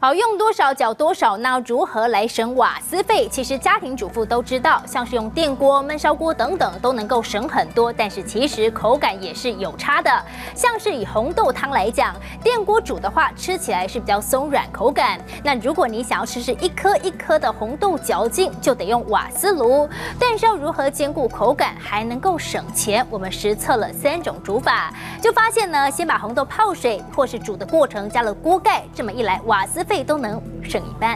好，用多少缴多少，那如何来省瓦斯费？其实家庭主妇都知道，像是用电锅、焖烧锅等等都能够省很多，但是其实口感也是有差的。像是以红豆汤来讲，电锅煮的话，吃起来是比较松软口感。那如果你想要吃一颗一颗的红豆嚼劲，就得用瓦斯炉。但是要如何兼顾口感还能够省钱？我们实测了3种煮法，就发现呢，先把红豆泡水，或是煮的过程加了锅盖，这么一来瓦斯费都能省一半。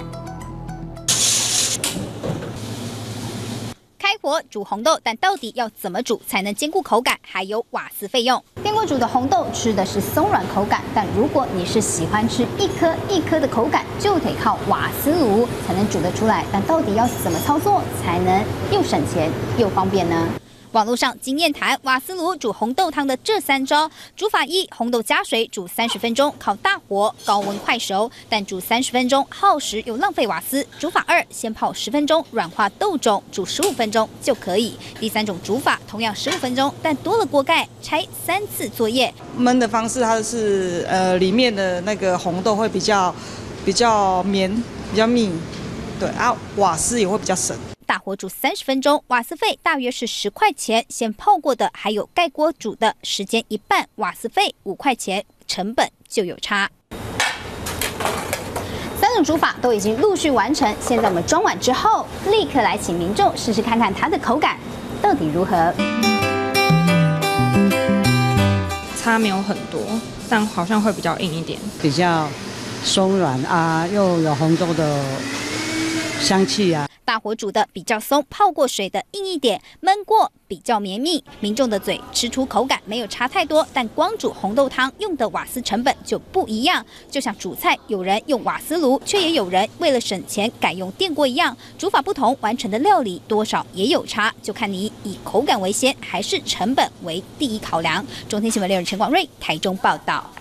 开火煮红豆，但到底要怎么煮才能兼顾口感，还有瓦斯费用？电锅煮的红豆吃的是松软口感，但如果你是喜欢吃一颗一颗的口感，就得靠瓦斯炉才能煮得出来。但到底要怎么操作才能又省钱又方便呢？网络上经验谈瓦斯炉煮红豆汤的这3招：煮法1，红豆加水煮30分钟，靠大火高温快熟，但煮30分钟耗时又浪费瓦斯。煮法2，先泡10分钟，软化豆种，煮15分钟就可以。第3种煮法同样15分钟，但多了锅盖，拆3次作业。 焖的方式它是里面的那个红豆会比较绵，比较密，对啊，瓦斯也会比较省。 大火煮30分钟，瓦斯费大约是10块钱。先泡过的还有盖锅煮的，时间一半，瓦斯费5块钱，成本就有差。3种煮法都已经陆续完成，现在我们装碗之后，立刻来请民众试试看看它的口感到底如何。 差没有很多，但好像会比较硬一点， 比较松软啊，又有红豆的香气啊。 大火煮的比较松，泡过水的硬一点，焖过比较绵密。民众的嘴吃出口感没有差太多，但光煮红豆汤用的瓦斯成本就不一样。就像煮菜，有人用瓦斯炉，却也有人为了省钱改用电锅一样，煮法不同，完成的料理多少也有差，就看你以口感为先，还是成本为第一考量。中天新闻6人陈广瑞台中报道。